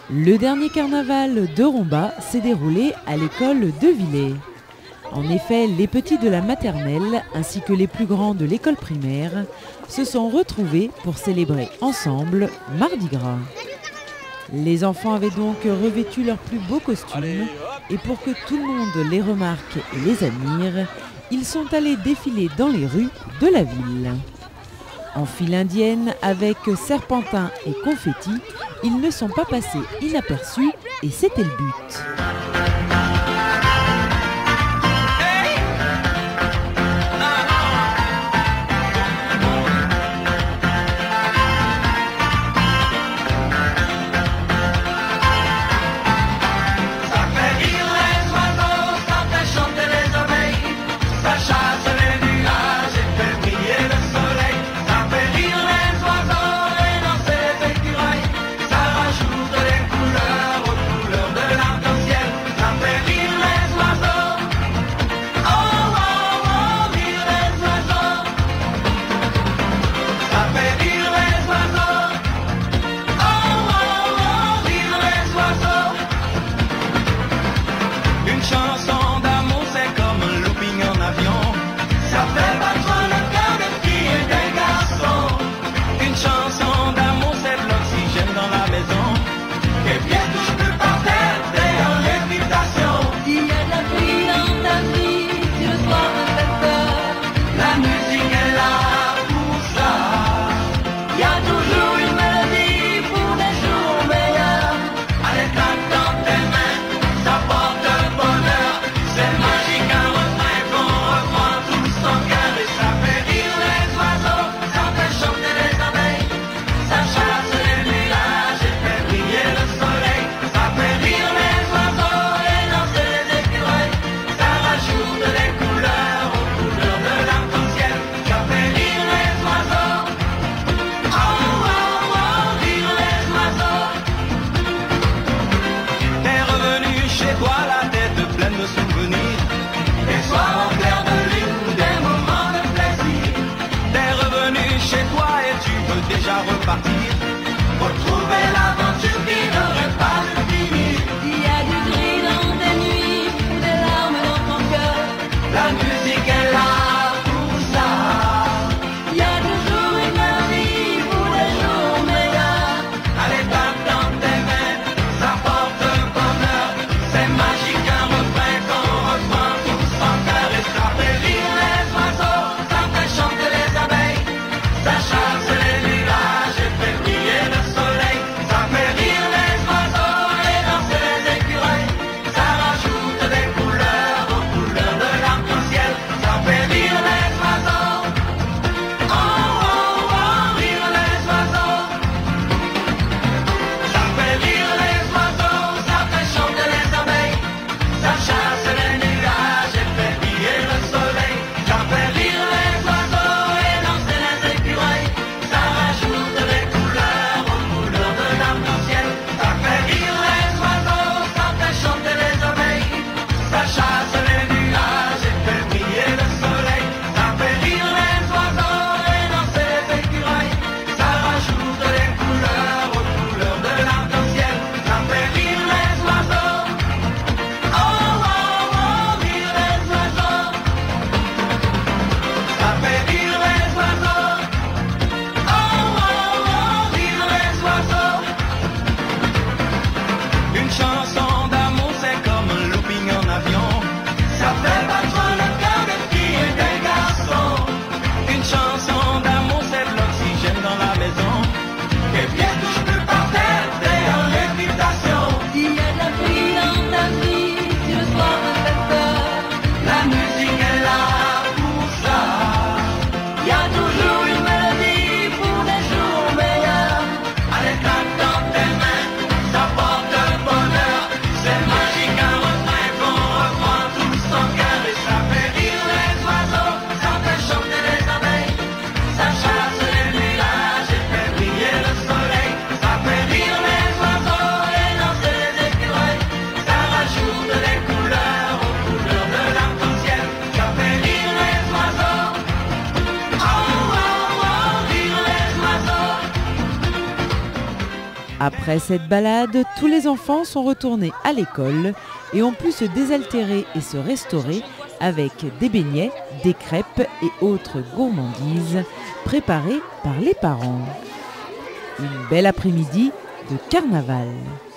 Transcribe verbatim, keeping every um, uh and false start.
Le dernier carnaval de Romba s'est déroulé à l'école de Villers. En effet, les petits de la maternelle ainsi que les plus grands de l'école primaire se sont retrouvés pour célébrer ensemble Mardi Gras. Les enfants avaient donc revêtu leurs plus beaux costumes et pour que tout le monde les remarque et les admire, ils sont allés défiler dans les rues de la ville. En file indienne, avec serpentin et confettis, ils ne sont pas passés inaperçus et c'était le but. Déjà repartir, retrouver l'aventure qui n'aurait pas de finir. Il y a du gris dans tes nuits, des larmes dans ton cœur. La musique est là pour ça. Il y a toujours une mélodie pour les jours meilleurs. Allez, tape dans tes mains, ça porte bonheur. C'est magique un refrain qu'on reprend tous en cœur. Et ça fait rire les oiseaux, ça fait chanter les abeilles, ça chasse les nuages et fait briller le soleil. Ça fait rire les oiseaux et danser les écureuils. Ça rajoute des couleurs aux couleurs de l'arc-en-ciel. Ça fait rire les oiseaux. Oh, oh, oh, rire les oiseaux. Ça fait rire les oiseaux, ça fait chanter les abeilles. Ça chasse les nuages et fait briller le soleil. Ça fait rire les oiseaux et danser les écureuils. Ça rajoute des couleurs aux couleurs de l'arc-en-ciel. Ça fait rire les oiseaux, ça fait chanter les abeilles. Ça chasse les nuages et fait briller le soleil. Ça fait rire les oiseaux et danser les écureuils. Ça rajoute des couleurs aux couleurs de l'arc-en-ciel. Ça fait rire les oiseaux. Oh, oh, oh, rire les oiseaux. Ça fait rire les oiseaux. Oh, oh, oh, rire les oiseaux. Une chanson d'amour, c'est comme un looping en avion. Ça fait battre le cœur des filles et des garçons. Une chanson d'amour, c'est de l'oxygène dans la maison. Et bien que je peux pas t'aider en réputation. Il y a de la pluie dans ta vie, si le soir te fait peur. La musique est là pour ça. Il y a toujours une mélodie pour des jours meilleurs. Allez, tape dans tes mains, ça porte bonheur. C'est magique un refrain qu'on reprend tous en cœur. Et ça fait rire les oiseaux, ça fait chanter les abeilles. Ça chasse les nuages et fait briller le soleil. Après cette balade, tous les enfants sont retournés à l'école et ont pu se désaltérer et se restaurer avec des beignets, des crêpes et autres gourmandises préparées par les parents. Une belle après-midi de carnaval.